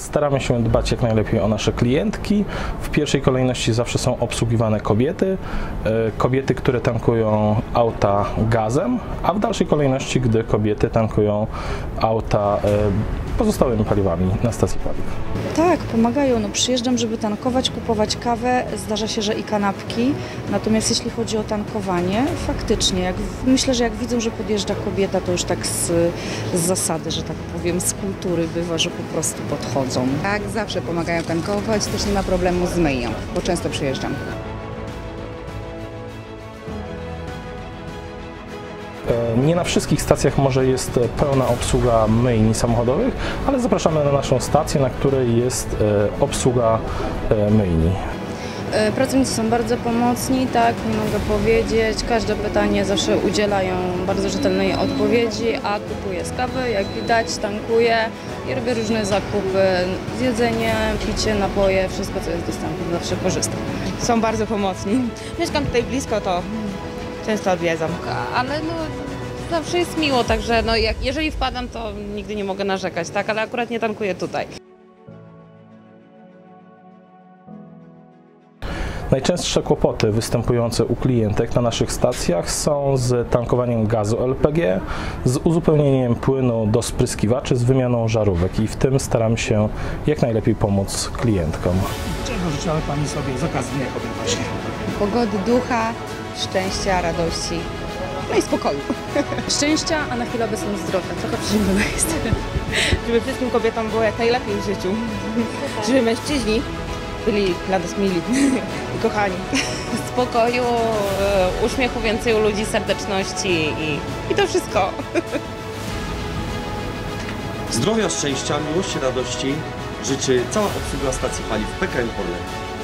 staramy się dbać jak najlepiej o nasze klientki. W pierwszej kolejności zawsze są obsługiwane kobiety, które tankują auta gazem, a w dalszej kolejności, gdy kobiety tankują auta pozostałymi paliwami na stacji paliw. Tak, pomagają. No, przyjeżdżam, żeby tankować, kupować kawę. Zdarza się, że i kanapki. Natomiast jeśli chodzi o tankowanie, faktycznie, myślę, że jak widzą, że podjeżdża kobieta, to już tak z zasady, że tak powiem, z kultury bywa, że po prostu podchodzą. Tak, zawsze pomagają tankować, też nie ma problemu z myjnią, bo często przyjeżdżam. Nie na wszystkich stacjach może jest pełna obsługa myjni samochodowych, ale zapraszamy na naszą stację, na której jest obsługa myjni. Pracownicy są bardzo pomocni, tak, nie mogę powiedzieć. Każde pytanie zawsze udzielają bardzo rzetelnej odpowiedzi, a kupuję z kawy, jak widać, tankuję i robię różne zakupy, jedzenie, picie, napoje, wszystko co jest dostępne, zawsze korzystam. Są bardzo pomocni. Mieszkam tutaj blisko, to często odwiedzam. Ale no, zawsze jest miło, także no, jeżeli wpadam, to nigdy nie mogę narzekać, tak, ale akurat nie tankuję tutaj. Najczęstsze kłopoty występujące u klientek na naszych stacjach są z tankowaniem gazu LPG, z uzupełnieniem płynu do spryskiwaczy, z wymianą żarówek i w tym staram się jak najlepiej pomóc klientkom. Czego życzyłaby Pani sobie z okazji Dnia Kobiet właśnie? Pogody ducha, szczęścia, radości, no i spokoju. Szczęścia, a na chwilę obecną zdrowia, trochę przyziemne jest. Żeby wszystkim kobietom było jak najlepiej w życiu. Żeby mężczyźni byli dla nas mili i kochani. Spokoju, uśmiechu więcej u ludzi, serdeczności i to wszystko. Zdrowia, szczęścia, miłości, radości życzy cała obsługa stacji paliw PKN Orlen.